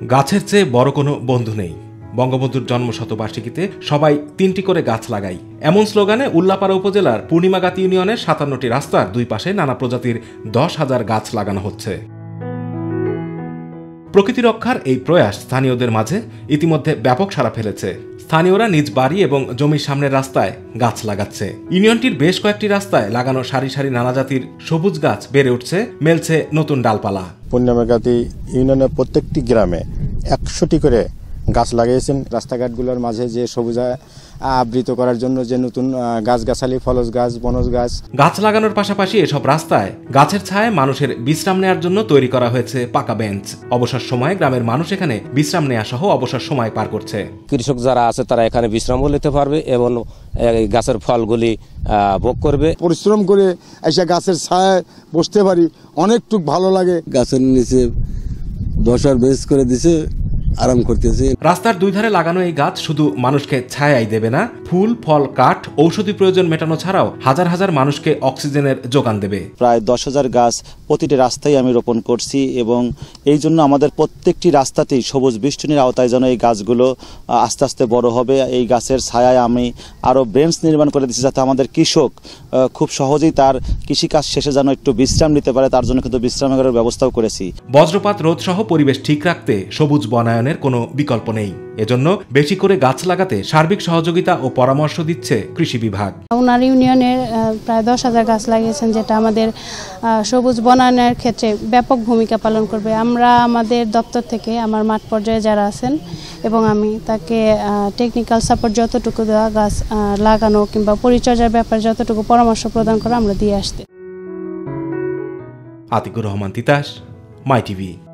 গাছের চেয়ে বড় কোনো বন্ধু নেই। বঙ্গবন্ধুর জন্মশতবার্ষিকীতে সবাই ৩টি করে গাছ লাগাই, এমন স্লোগানে উল্লাপাড়া উপজেলার পূর্ণিমাগাতি ইউনিয়নের ৫৭টি রাস্তার দুই পাশে নানা প্রজাতির ১০,০০০ গাছ লাগানো হচ্ছে। প্রকৃতি রক্ষার এই প্রয়াস স্থানীয়দের মাঝে ইতিমধ্যে ব্যাপক সাড়া ফেলেছে। স্থানীয়রা নিজ বাড়ি এবং জমির সামনের রাস্তায় গাছ লাগাচ্ছে। ইউনিয়নটির বেশ কয়েকটি রাস্তায় লাগানো সারি সারি নানা জাতির সবুজ গাছ বেড়ে উঠছে, মেলছে নতুন ডালপালা। পূর্ণিমাগাতি ইউনিয়নের প্রত্যেকটি গ্রামে ১০০টি করে গাছ লাগিয়েছেন। রাস্তাঘাটগুলোর মাঝে যে সবুজ আবৃত করার জন্য যে নতুন গাছগাছালি, ফলজ গাছ, বনজ গাছ গাছ লাগানোর পাশাপাশি এসব রাস্তায় গাছের ছায়ায় মানুষের বিশ্রাম নেওয়ার জন্য তৈরি করা হয়েছে পাকা বেঞ্চ। অবসর সময়ে গ্রামের মানুষ এখানে বিশ্রাম নেওয়া সহ অবসর সময় পার করছে। কৃষক যারা আছে তারা এখানে বিশ্রামও নিতে পারবে এবং গাছের ফলগুলি ভোগ করবে। পরিশ্রম করে এসে গাছের ছায়ায় বসতে পারি, অনেকটুকু ভালো লাগে। গাছের নিচে বসার বেঞ্চ করে দিছে, আরাম করতেছে। রাস্তার দুই ধারে লাগানো এই গাছ শুধু মানুষকে ছায়াই দেবে না, ফুল, ফল, কাঠ, ঔষধি প্রয়োজন মেটানো ছাড়াও হাজার হাজার মানুষকে অক্সিজেনের যোগান দেবে। প্রায় ১০,০০০ গাছ প্রতিটি রাস্তায় আমি রোপণ করছি এবং এই জন্য আমাদের প্রত্যেকটি রাস্তাতেই সবুজ বেষ্টনীর আওতায় যেন এই গাছগুলো আস্তে আস্তে বড় হবে। এই গাছের ছায়ায় আমি আরও বেঞ্চ নির্মাণ করে দিচ্ছি, যাতে আমাদের কৃষক খুব সহজেই তার কৃষিকাজ শেষে যেন একটু বিশ্রাম নিতে পারে। তার জন্য কিন্তু বিশ্রামাগারের ব্যবস্থাও করেছি। বজ্রপাত রোধ সহ পরিবেশ ঠিক রাখতে সবুজ বনায়নের কোনো বিকল্প নেই। এজন্য বেশি করে গাছ লাগাতে সার্বিক সহযোগিতা ও পরামর্শ দিচ্ছে কৃষি বিভাগ। ওনার ইউনিয়নের প্রায় ১০,০০০ গাছ লাগিয়েছেন, যেটা আমাদের সবুজ বনায়নের ক্ষেত্রে ব্যাপক ভূমিকা পালন করবে। আমরা আমাদের দপ্তর থেকে আমার মাঠ পর্যায়ে যারা আছেন এবং আমি তাকে টেকনিক্যাল সাপোর্ট যতটুকু দেওয়া, গাছ লাগানো কিংবা পরিচর্যার ব্যাপারে যতটুকু পরামর্শ প্রদান করা আমরা দিয়ে আসতে। আতিকুর রহমান তিতাস, মাইটিভি।